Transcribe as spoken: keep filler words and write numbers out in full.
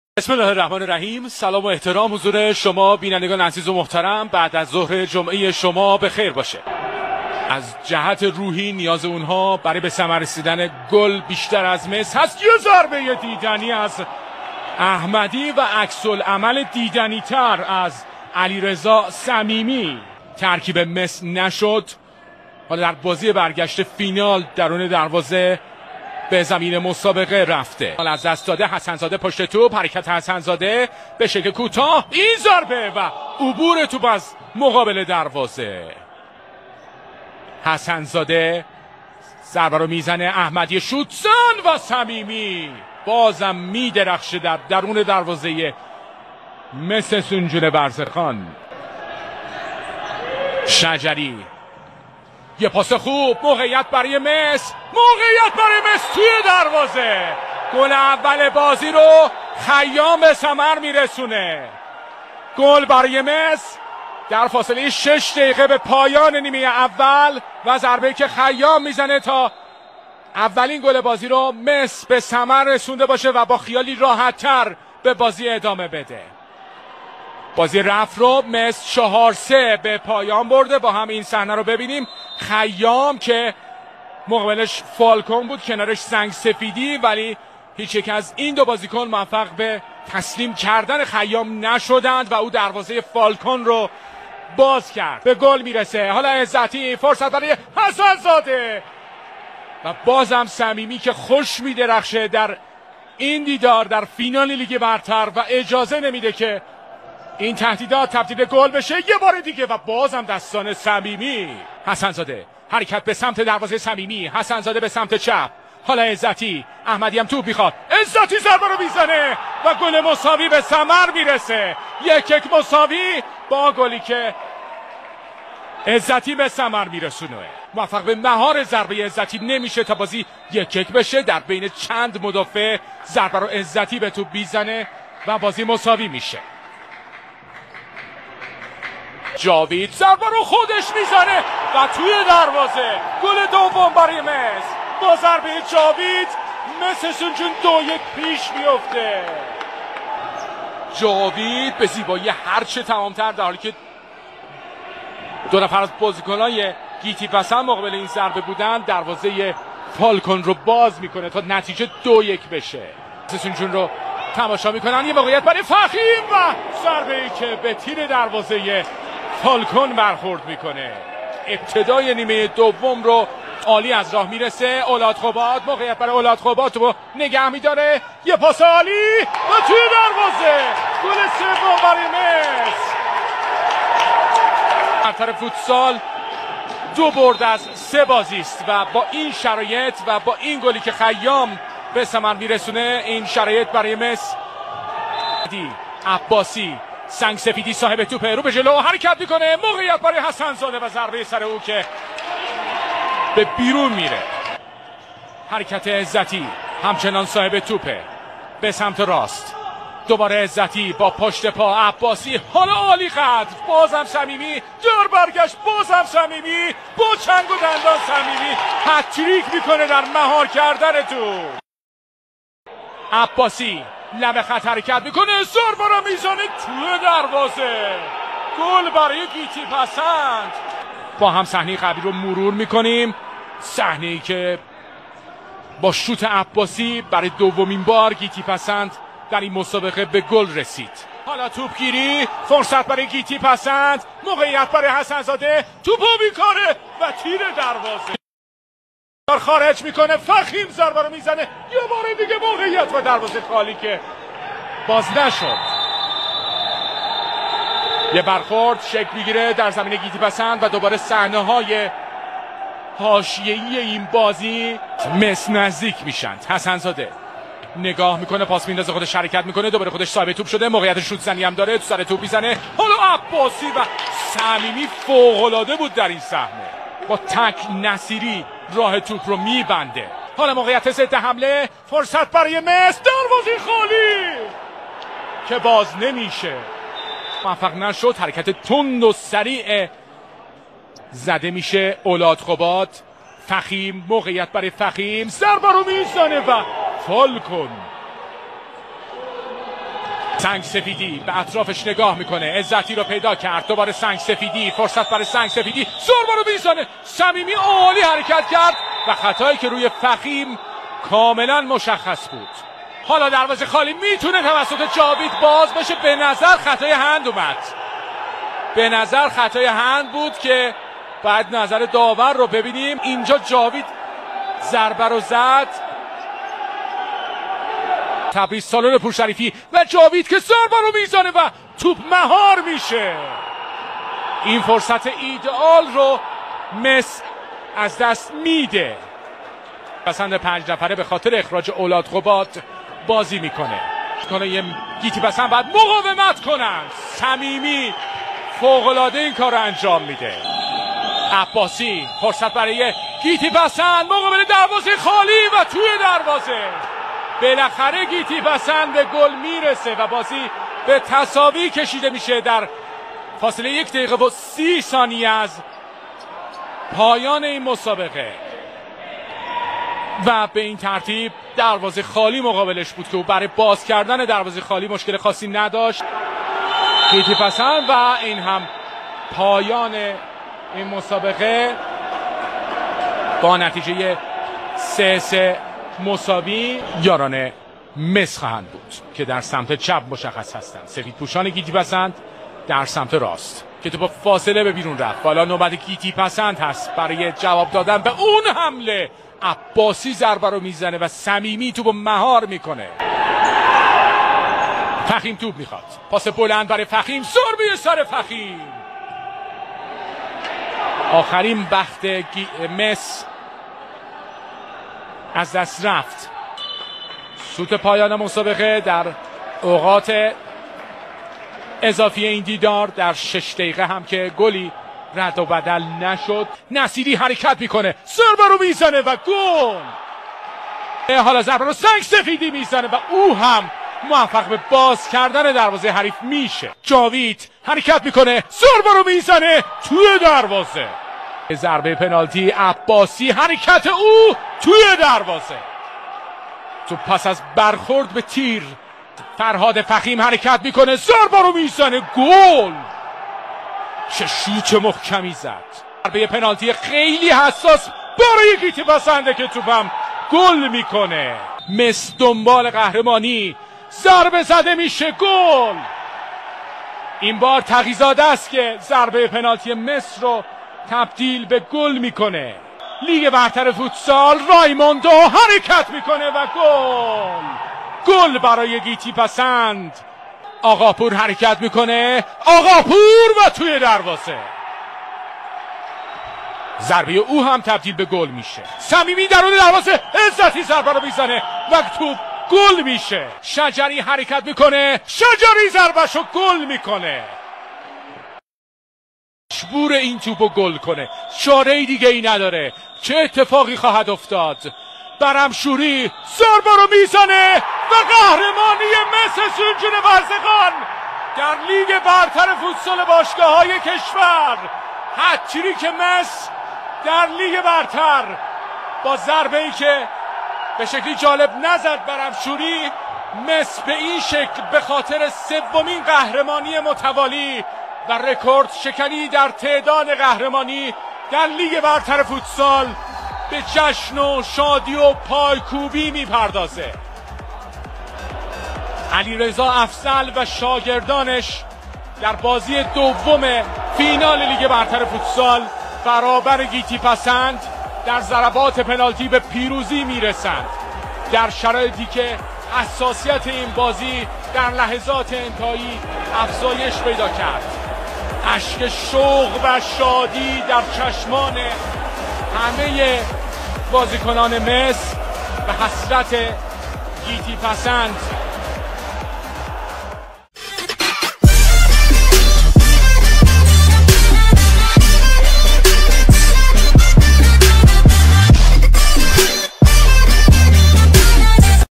بسم الله الرحمن الرحیم. سلام و احترام حضور شما بینندگان عزیز و محترم. بعد از ظهر جمعه شما به خیر باشه. از جهت روحی نیاز اونها برای به ثمر رسیدن گل بیشتر از مس هست. یه ضربه دیدنی از احمدی و عکس العمل دیدنی تر از علیرضا صمیمی. ترکیب مس نشد. حالا در بازی برگشت فینال درون دروازه به زمین مسابقه رفته. حالا از دست داده حسنزاده پشت توپ. حرکت حسنزاده به شکل کوتاه، این ضربه و عبور توپ از مقابل دروازه. حسنزاده ضربه رو میزنه، احمدی شوتزن و صمیمی بازم میدرخشه در درون دروازه مثل سنجون برزخان. شجری یه پاس خوب، موقعیت برای مس، موقعیت برای مس توی دروازه. گل اول بازی رو خیام به ثمر میرسونه. گل برای مس در فاصله شش دقیقه به پایان نیمه اول و ضربه‌ای که خیام میزنه تا اولین گل بازی رو مس به ثمر رسونده باشه و با خیالی راحت‌تر به بازی ادامه بده. بازی رفت رو مس چهار سه به پایان برده. با هم این صحنه رو ببینیم. خیام که مقابلش فالکون بود، کنارش سنگ سفیدی، ولی هیچ یک از این دو بازیکن موفق به تسلیم کردن خیام نشدند و او دروازه فالکون رو باز کرد. به گل میرسه. حالا عزتی، فرصت برای حسنزاده و بازم صمیمی که خوش میدرخشه در این دیدار در فینال لیگ برتر و اجازه نمیده که این تهدیدات تبدیل به گل بشه یه بار دیگه و بازم دستان صمیمی. حسنزاده حرکت به سمت دروازه صمیمی، حسنزاده به سمت چپ. حالا عزتی، احمدی هم توپ میخواد، عزتی ضربه رو میزنه و گل مساوی به ثمر میرسه. یک یک مساوی با گلی که عزتی به ثمر میرسونه. موفق به مهار ضربه عزتی نمیشه تا بازی یک یک بشه. در بین چند مدافع ضربه رو عزتی به توپ میزنه و بازی مساوی میشه. جاوید ضربه رو خودش میزنه و توی دروازه گل دوم برای مس. با ضربه جاوید مس سنجون دو یک پیش میفته. جاوید به زیبایی هرچه تمامتر، در حالی که دو نفر از بازیکنای گیتی پسند مقابل این ضربه بودن، دروازه فالکون رو باز میکنه تا نتیجه دو یک بشه. مس سنجون رو تماشا میکنن. یه موقعیت برای فخیم و ضربه ای که به تیر دروازه فالکون برخورد میکنه. ابتدای نیمه دوم رو عالی از راه میرسه. اولاد خوبات، موقعیت برای اولاد خوبات رو نگه میداره. یه پاس عالی و توی دروازه گل سوم برای مس. برتر فوتسال دو برد از سه بازی است و با این شرایط و با این گلی که خیام به ثمر میرسونه، این شرایط برای مس. عباسی سنگ سفیدی صاحب توپ، رو به جلو حرکت میکنه، موقعیت برای حسنزاده و ضربه سر او که به بیرون میره. حرکت عزتی همچنان صاحب توپه به سمت راست. دوباره عزتی با پشت پا عباسی، حالا عالی قدر، بازم صمیمی در برگشت، بازم صمیمی با چنگ و دندان صمیمی هتریک میکنه در مهار کردن توپ. عباسی لب خط حرکت میکنه، ضربه رو میزنه توی دروازه. گل برای گیتی پسند. با هم صحنه قبلی رو مرور میکنیم. صحنه‌ای که با شوت عباسی برای دومین بار گیتی پسند در این مسابقه به گل رسید. حالا توپگیری، فرصت برای گیتی پسند، موقعیت برای حسنزاده، توپو میکنه و تیر دروازه خارج میکنه. فخیم ضربه رو میزنه، یه بار دیگه موقعیت و دروازه خالی که باز نشد. یه برخورد شکل میگیره در زمین گیتی پسند و دوباره صحنه های حاشیه‌ای این بازی مس نزدیک میشند. حسنزاده نگاه میکنه، پاس میندازه، خودش حرکت میکنه، دوباره خودش صاحب توپ شده، موقعیت شوت زنی هم داره، تو سر توپ میزنه. حالا عباسی و صمیمی فوق العاده بود در این صحنه. با تک نصیری راه توپ رو میبنده. حالا موقعیت ضد حمله، فرصت برای مس، دروازه خالی که باز نمیشه. موفق نشد. حرکت تند و سریع زده میشه. اولاد خوبات، فخیم، موقعیت برای فخیم، ضربه رو میزنه و فالکون سنگ سفیدی به اطرافش نگاه میکنه، عزتی رو پیدا کرد، دوباره سنگ سفیدی، فرصت برای سنگ سفیدی، ضربه رو میزنه، صمیمی عالی حرکت کرد و خطایی که روی فخیم کاملا مشخص بود. حالا دروازه خالی میتونه توسط جاوید باز بشه. به نظر خطای هند اومد، به نظر خطای هند بود که بعد نظر داور رو ببینیم. اینجا جاوید ضربه رو زد. تبریز سالن پورشریفی و جاوید که ضربه رو میزنه و توپ مهار میشه. این فرصت ایدئال رو مس از دست میده. پسند پنج نفره به خاطر اخراج اولاد قباد بازی میکنه. کنه یه گیتی پسند باید مقاومت کنن. صمیمی فوق‌العاده این کار رو انجام میده. عباسی فرصت برای گیتی پسند مقابل دروازه خالی و توی دروازه. بالاخره گیتی پسند به گل میرسه و بازی به تساوی کشیده میشه در فاصله یک دقیقه و سی ثانیه از پایان این مسابقه و به این ترتیب دروازه خالی مقابلش بود که او برای باز کردن دروازه خالی مشکل خاصی نداشت. گیتی پسند و این هم پایان این مسابقه با نتیجه سه سه مساوی. یاران مس خواهند بود که در سمت چپ مشخص هستند. سفید پوشان گیتی پسند در سمت راست که تو با فاصله به بیرون رفت. حالا نوبت گیتی پسند هست برای جواب دادن به اون حمله. عباسی ضربه رو میزنه و صمیمی تو با مهار میکنه. فخیم توپ میخواد، پاس بلند برای فخیم، ضربه سر فخیم. آخرین بخت مس از دست رفت. سوت پایان مسابقه در اوقات اضافی این دیدار در شش دقیقه هم که گلی رد و بدل نشد. نصیری حرکت میکنه، ضربه رو میزنه و گل. حالا ضربه رو سنگ سفیدی میزنه و او هم موفق به باز کردن دروازه حریف میشه. جاوید حرکت میکنه، ضربه رو میزنه توی دروازه. ضربه پنالتی عباسی، حرکت او توی دروازه. تو پس از برخورد به تیر فرهاد فخیم حرکت میکنه، ضربه رو میزنه، گل. چه شوت محکمی زد. ضربه پنالتی خیلی حساس برای گیتی پسنده که توپم گل میکنه. مس دنبال قهرمانی، ضربه زده میشه، گل. این بار تقی‌زاده است که ضربه پنالتی مس رو تبدیل به گل میکنه. لیگ برتر فوتسال، رایموندو حرکت میکنه و گل. گل برای گیتی پسند. آقاپور حرکت میکنه، آقاپور و توی دروازه. ضربه او هم تبدیل به گل میشه. صمیمی درون دروازه، عزتی ضربه رو میزنه و توپ گل میشه. شجری حرکت میکنه، شجری ضربهشو گل میکنه. مجبور این توپو گل کنه، چاره دیگه ای نداره. چه اتفاقی خواهد افتاد؟ برمشوری ضربه رو میزنه و قهرمانی مس سونجون ورزگان در لیگ برتر فوتسال باشگاه‌های کشور. هتریک مس در لیگ برتر با ضربه‌ای که به شکلی جالب نزد برمشوری. مس به این شکل به خاطر سومین قهرمانی متوالی و رکورد شکنی در تعداد قهرمانی در لیگ برتر فوتسال به جشن و شادی و پایکوبی میپردازه. علیرضا افضل و شاگردانش در بازی دوم فینال لیگ برتر فوتسال برابر گیتی پسند در ضربات پنالتی به پیروزی میرسند، در شرایطی که حساسیت این بازی در لحظات انتهایی افزایش پیدا کرد. اشک شوق و شادی در چشمان همه بازیکنان مس و حسرت گیتی پسند